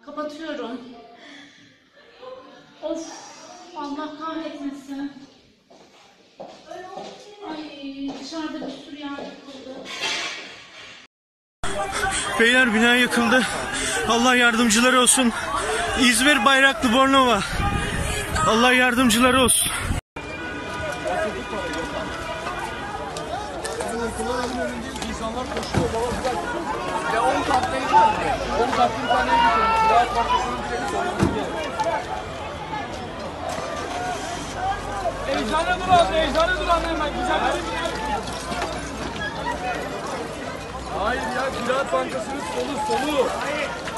Kapatıyorum. Of, Allah kahretmesin. Ay, dışarıda bir sürü yer yıkıldı. Beyler, bina yıkıldı. Allah yardımcıları olsun. İzmir Bayraklı Bornova. Allah yardımcıları olsun. İnsanlar koşuyor, baba güzel. Ya 10 katlı evi var. 10 katlı bir tane evi var. Ziraat Bankası'nın bir evi sorumlu diye. Eczane dur anne, eczane dur anne. Ben güzel bir evi. Hayır ya, Ziraat Bankası'nın solu.